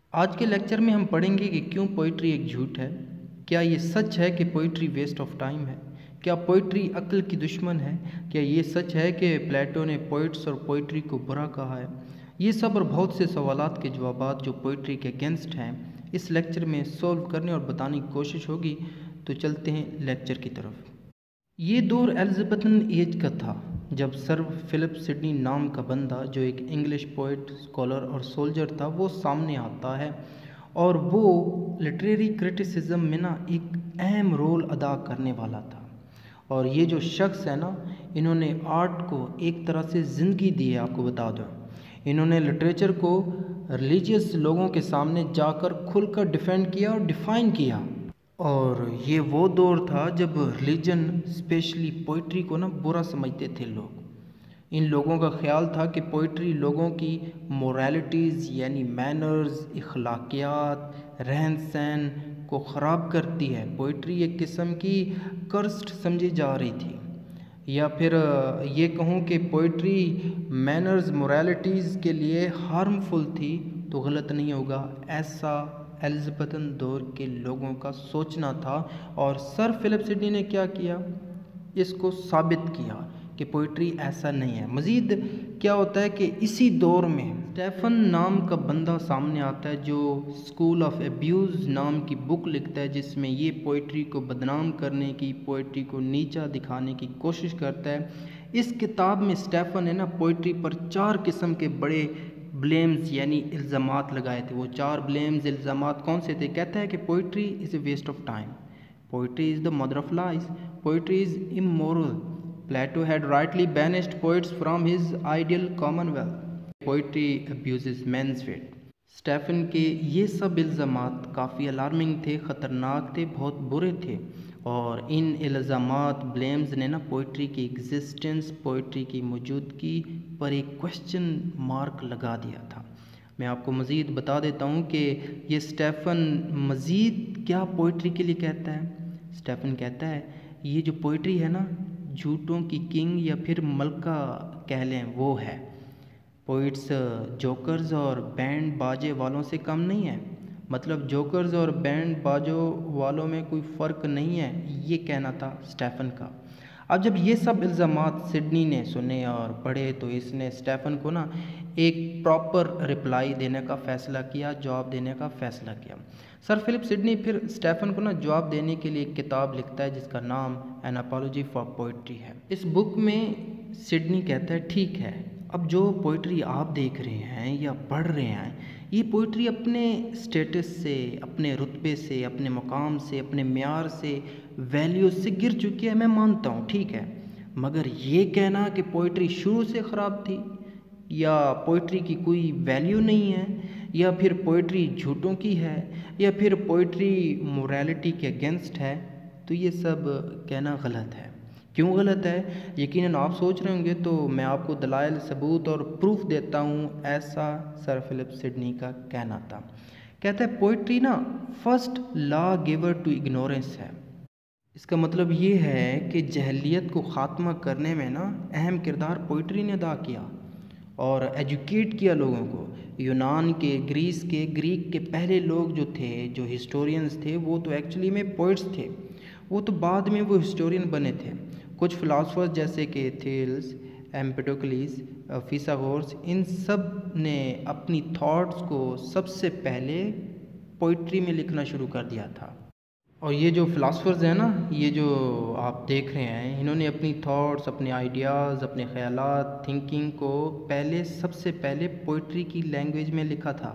आज के लेक्चर में हम पढ़ेंगे कि क्यों पोइट्री एक झूठ है। क्या ये सच है कि पोइट्री वेस्ट ऑफ टाइम है? क्या पोइट्री अक्ल की दुश्मन है? क्या ये सच है कि प्लेटो ने पोइट्स और पोइट्री को बुरा कहा है? ये सब और बहुत से सवालात के जवाबात जो पोइट्री के अगेंस्ट हैं इस लेक्चर में सॉल्व करने और बताने की कोशिश होगी। तो चलते हैं लेक्चर की तरफ। ये दौर एलिज़ाबेथन एज का था जब सर फिलिप सिडनी नाम का बंदा जो एक इंग्लिश पोइट, स्कॉलर और सोल्जर था वो सामने आता है और वो लिटरेरी क्रिटिसिज्म में ना एक अहम रोल अदा करने वाला था। और ये जो शख्स है ना, इन्होंने आर्ट को एक तरह से ज़िंदगी दी है। आपको बता दो, इन्होंने लिटरेचर को रिलीजियस लोगों के सामने जाकर खुलकर डिफेंड किया और डिफ़ाइन किया। और ये वो दौर था जब रिलीजन स्पेशली पोइट्री को ना बुरा समझते थे लोग। इन लोगों का ख्याल था कि पोइट्री लोगों की मोरालिटीज़ यानी मैनर्स, इखलाकियात, रहन सहन को ख़राब करती है। पोइट्री एक किस्म की कर्स्ट समझी जा रही थी। या फिर ये कहूँ कि पोइट्री मैनर्स, मोरालिटीज़ के लिए हार्मफुल थी तो गलत नहीं होगा। ऐसा एलिज़ाबेथन दौर के लोगों का सोचना था। और सर फिलिप सिडनी ने क्या किया, इसको साबित किया कि पोइट्री ऐसा नहीं है। मज़ीद क्या होता है कि इसी दौर में स्टेफन नाम का बंदा सामने आता है जो स्कूल ऑफ एब्यूज़ नाम की बुक लिखता है, जिसमें ये पोइट्री को बदनाम करने की, पोइट्री को नीचा दिखाने की कोशिश करता है। इस किताब में स्टेफन ने ना पोइट्री पर 4 किस्म के बड़े ब्लेम्स यानी इल्ज़ामात लगाए थे। वो 4 ब्लेम्स, इल्ज़ामात कौन से थे? कहता है कि poetry is a waste of time, poetry is the mother of lies, poetry is immoral, Plato had rightly banished poets from his ideal commonwealth, poetry abuses men's fate. Stephen के ये सब इल्ज़ामात काफ़ी अलार्मिंग थे, ख़तरनाक थे, बहुत बुरे थे। और इन इल्ज़ामात, ब्लेम्स ने ना पोइट्री की एग्जिस्टेंस, पोइट्री की मौजूदगी पर एक क्वेश्चन मार्क लगा दिया था। मैं आपको मज़ीद बता देता हूँ कि ये स्टेफन मज़ीद क्या पोइट्री के लिए कहता है। स्टेफन कहता है ये जो पोइट्री है ना, झूठों की किंग या फिर मलका कह लें वो है। पोइट्स जोकर्स और बैंड बाजे वालों से कम नहीं है। मतलब जोकर्स और बैंड बाजों वालों में कोई फ़र्क नहीं है, ये कहना था स्टेफन का। अब जब ये सब इल्ज़ामात सिडनी ने सुने और पढ़े तो इसने स्टेफन को ना एक प्रॉपर रिप्लाई देने का फ़ैसला किया, जवाब देने का फ़ैसला किया। सर फिलिप सिडनी फिर स्टेफन को ना जवाब देने के लिए एक किताब लिखता है जिसका नाम एन अपॉलजी फॉर पोइट्री है। इस बुक में सिडनी कहता है ठीक है, अब जो पोइट्री आप देख रहे हैं या पढ़ रहे हैं, ये पोइट्री अपने स्टेटस से, अपने रुतबे से, अपने मकाम से, अपने म्यार से, वैल्यूज से गिर चुकी है। मैं मानता हूँ, ठीक है, मगर ये कहना कि पोइट्री शुरू से ख़राब थी या पोइट्री की कोई वैल्यू नहीं है या फिर पोइट्री झूठों की है या फिर पोइट्री मोरालिटी के अगेंस्ट है, तो ये सब कहना गलत है। क्यों गलत है? यकीनन आप सोच रहे होंगे, तो मैं आपको दलाइल, सबूत और प्रूफ देता हूँ। ऐसा सर फिलिप सिडनी का कहना था। कहता है पोइट्री ना first law giver to ignorance है। इसका मतलब ये है कि जहलियत को ख़ात्मा करने में ना अहम किरदार पोइट्री ने अदा किया और एजुकेट किया लोगों को। यूनान के, ग्रीस के, ग्रीक के पहले लोग जो थे, जो हिस्टोरियंस थे, वो तो एक्चुअली में पोइट्स थे। वो तो बाद में वो हिस्टोरियन बने थे। कुछ फ़िलासफ़र्स जैसे कि थेल्स, एम्पेडोक्लिस, फिसागोरस, इन सब ने अपनी थॉट्स को सबसे पहले पोइट्री में लिखना शुरू कर दिया था। और ये जो फ़िलासफ़र्स हैं ना, ये जो आप देख रहे हैं, इन्होंने अपनी थॉट्स, अपने आइडियाज़, अपने ख़यालात, थिंकिंग को सबसे पहले पोइट्री की लैंग्वेज में लिखा था।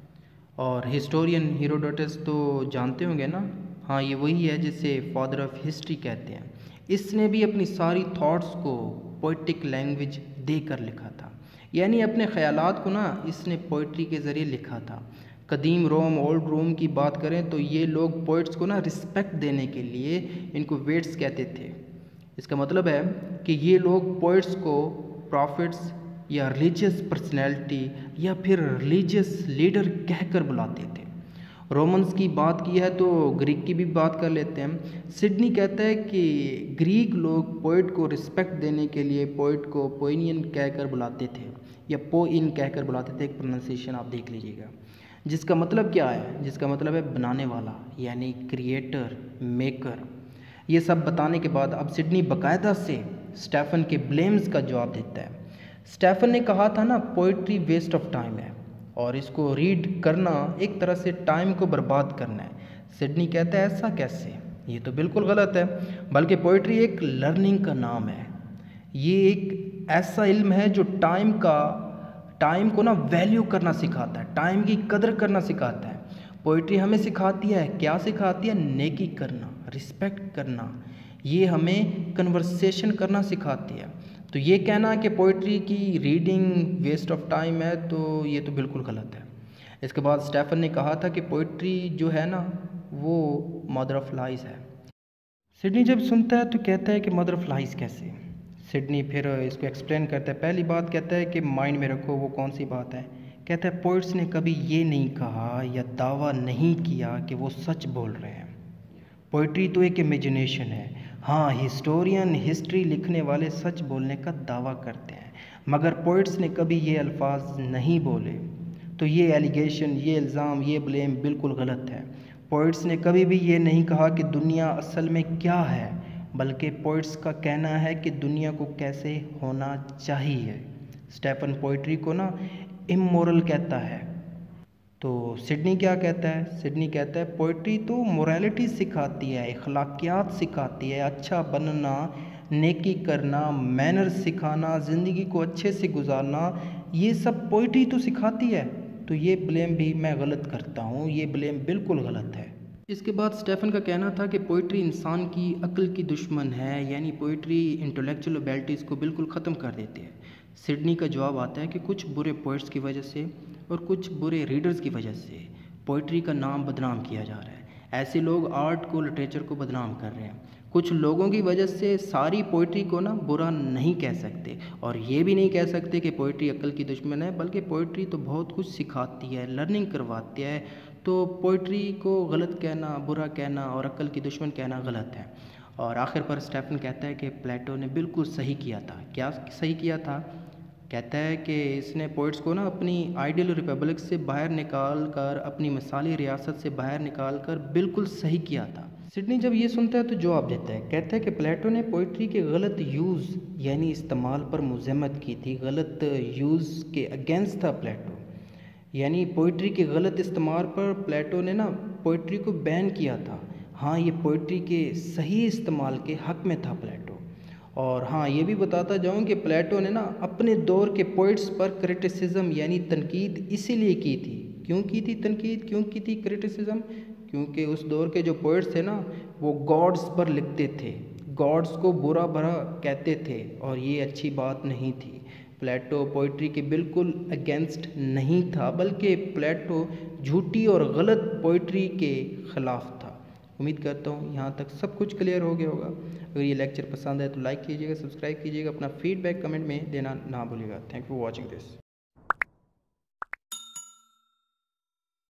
और हिस्टोरियन हेरोडोटस तो जानते होंगे ना, हाँ, ये वही है जिसे फादर ऑफ हिस्ट्री कहते हैं। इसने भी अपनी सारी थॉट्स को पोइटिक लैंग्वेज देकर लिखा था, यानी अपने ख़यालात को ना इसने पोइट्री के ज़रिए लिखा था। कदीम रोम, ओल्ड रोम की बात करें तो ये लोग पोइट्स को ना रिस्पेक्ट देने के लिए इनको वेट्स कहते थे। इसका मतलब है कि ये लोग पोइट्स को प्रॉफिट्स या रिलीजियस पर्सनैलिटी या फिर रिलीजियस लीडर कहकर बुलाते थे। रोमन्स की बात की है तो ग्रीक की भी बात कर लेते हैं। सिडनी कहता है कि ग्रीक लोग पोइट को रिस्पेक्ट देने के लिए पोइट को पोइनियन कहकर बुलाते थे या पोइन कहकर बुलाते थे। एक प्रोनाउंसिएशन आप देख लीजिएगा। जिसका मतलब क्या है? जिसका मतलब है बनाने वाला, यानी क्रिएटर, मेकर। ये सब बताने के बाद अब सिडनी बाकायदा से स्टेफन के ब्लेम्स का जवाब देता है। स्टेफन ने कहा था ना, पोइट्री वेस्ट ऑफ टाइम है और इसको रीड करना एक तरह से टाइम को बर्बाद करना है। सिडनी कहता है ऐसा कैसे, ये तो बिल्कुल गलत है, बल्कि पोइट्री एक लर्निंग का नाम है। ये एक ऐसा इल्म है जो टाइम को ना वैल्यू करना सिखाता है, टाइम की कदर करना सिखाता है। पोइट्री हमें सिखाती है, क्या सिखाती है? नेकी करना, रिस्पेक्ट करना। ये हमें कन्वर्सेशन करना सिखाती है। तो ये कहना कि पोइट्री की रीडिंग वेस्ट ऑफ टाइम है, तो ये तो बिल्कुल गलत है। इसके बाद स्टेफन ने कहा था कि पोइट्री जो है ना, वो मदर ऑफ लाइज है। सिडनी जब सुनता है तो कहता है कि मदर ऑफ लाइज कैसे? सिडनी फिर इसको एक्सप्लेन करता है। पहली बात कहता है कि माइंड में रखो, वो कौन सी बात है? कहता है पोइट्स ने कभी ये नहीं कहा या दावा नहीं किया कि वो सच बोल रहे हैं। पोइट्री तो एक इमेजिनेशन है। हाँ, हिस्टोरियन, हिस्ट्री लिखने वाले सच बोलने का दावा करते हैं, मगर पोइट्स ने कभी ये अल्फाज नहीं बोले। तो ये एलिगेशन, ये इल्ज़ाम, ये ब्लेम बिल्कुल गलत है। पोइट्स ने कभी भी ये नहीं कहा कि दुनिया असल में क्या है, बल्कि पोइट्स का कहना है कि दुनिया को कैसे होना चाहिए। स्टेफन पोइट्री को ना इमोरल कहता है। तो सिडनी क्या कहता है? सिडनी कहता है पोइट्री तो मोरालिटी सिखाती है, अखलाकियात सिखाती है, अच्छा बनना, नेकी करना, मैनर्स सिखाना, ज़िंदगी को अच्छे से गुजारना, ये सब पोइट्री तो सिखाती है। तो ये ब्लेम भी मैं गलत करता हूँ, ये ब्लेम बिल्कुल गलत है। इसके बाद स्टेफन का कहना था कि पोइट्री इंसान की अक्ल की दुश्मन है, यानी पोइट्री इंटेलेक्चुअल एबिलिटीज़ को बिल्कुल ख़त्म कर देती है। सिडनी का जवाब आता है कि कुछ बुरे पोइट्स की वजह से और कुछ बुरे रीडर्स की वजह से पोइट्री का नाम बदनाम किया जा रहा है। ऐसे लोग आर्ट को, लिटरेचर को बदनाम कर रहे हैं। कुछ लोगों की वजह से सारी पोइट्री को ना बुरा नहीं कह सकते, और ये भी नहीं कह सकते कि पोइट्री अक्ल की दुश्मन है, बल्कि पोइट्री तो बहुत कुछ सिखाती है, लर्निंग करवाती है। तो पोइट्री को गलत कहना, बुरा कहना और अक्ल की दुश्मन कहना गलत है। और आखिर पर स्टेफन कहता है कि प्लेटो ने बिल्कुल सही किया था। क्या सही किया था? कहता है कि इसने पोइट्स को ना अपनी आइडियल रिपब्लिक से बाहर निकाल कर, अपनी मिसाली रियासत से बाहर निकाल कर बिल्कुल सही किया था। सिडनी जब ये सुनता है तो जवाब देता है। कहता है कि प्लेटो ने पोइट्री के गलत यूज़ यानी इस्तेमाल पर मुज़म्मत की थी। गलत यूज़ के अगेंस्ट था प्लेटो, यानी पोइट्री के गलत इस्तेमाल पर प्लेटो ने ना पोइट्री को बैन किया था। हाँ, ये पोइट्री के सही इस्तेमाल के हक़ में था प्लेटो। और हाँ, ये भी बताता जाऊँ कि प्लेटो ने ना अपने दौर के पोइट्स पर क्रिटिसिज्म यानी तनकीद इसीलिए की थी। क्यों की थी तनकीद, क्यों की थी क्रिटिसिज्म? क्योंकि उस दौर के जो पोइट्स थे ना, वो गॉड्स पर लिखते थे, गॉड्स को बुरा भरा कहते थे, और ये अच्छी बात नहीं थी। प्लेटो पोइट्री के बिल्कुल अगेंस्ट नहीं था, बल्कि प्लेटो झूठी और गलत पोइट्री के ख़िलाफ़ था। उम्मीद करता हूँ यहाँ तक सब कुछ क्लियर हो गया होगा। अगर ये लेक्चर पसंद है तो लाइक कीजिएगा, सब्सक्राइब कीजिएगा, अपना फीडबैक कमेंट में देना ना भूलिएगा। Thank you for watching this.